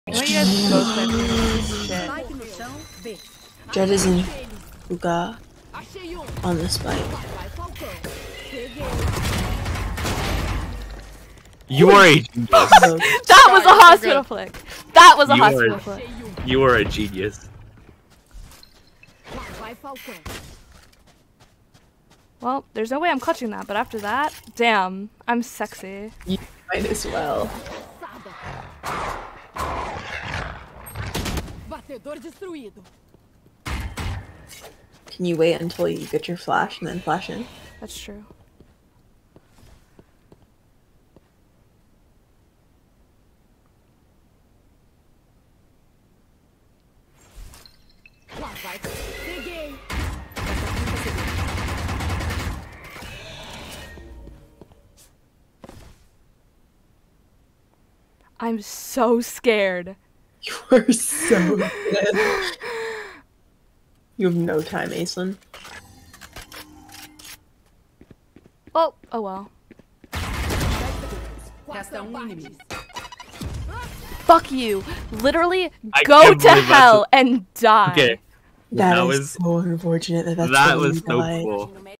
Why are you guys both typing shit? Jed is in Fuga on the spike. You are a genius. That was a hospital flick. That was a hospital flick. You are a genius. Well, there's no way I'm clutching that, but after that, damn, I'm sexy. You might as well. Can you wait until you get your flash and then flash in? That's true. I'm so scared. You are so dead. You have no time, Aislinn. Oh well. Fuck you. Literally, go to hell and die. Okay. That was so unfortunate that that's that was so cool.